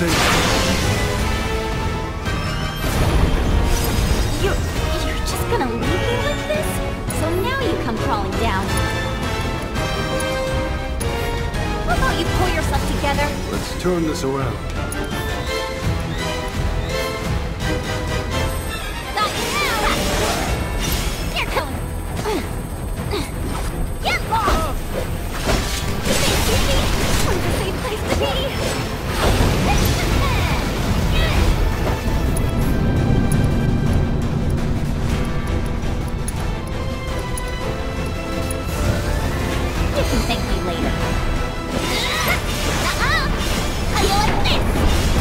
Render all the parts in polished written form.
safe. You're just gonna leave me like this? So now you come crawling down. How about you pull yourself together? Let's turn this around. Got you now! Here comes. Get lost! Thank you, Pete. Where's a safe place to be? You can thank me later. How do you like this?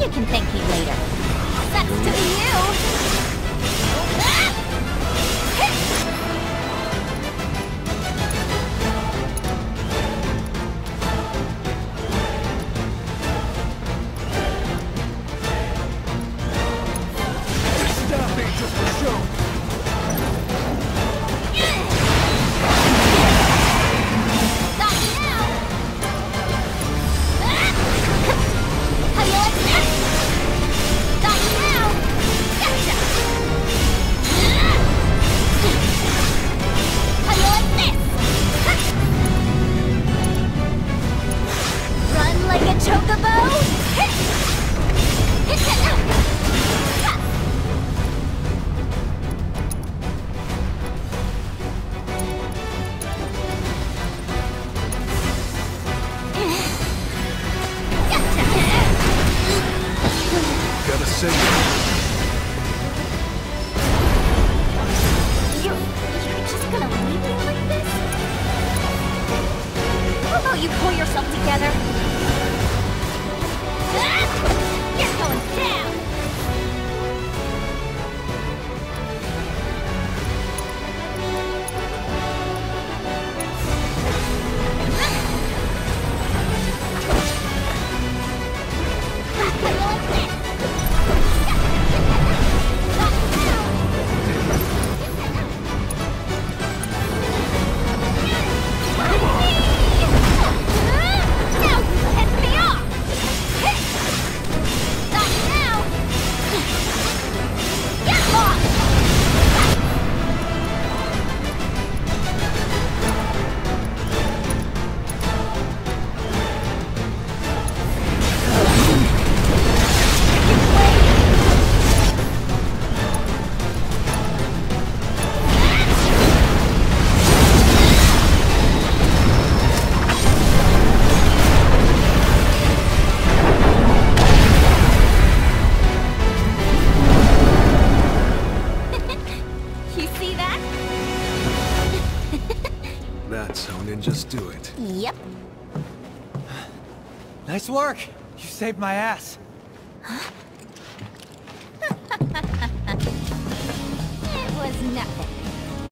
You can thank me later. Sucks to be you! Stop it just for show! Got you now! How do you like this? Got you now! Gotcha! How do you like this? Run like a chocobo? Gotta say, You're just gonna leave me like this? How about you pull yourself together? You're going down! How do you like this? Now you piss me off! Not now! Get lost! You see that? that's how ninjas do it. Yep. Nice work! You saved my ass.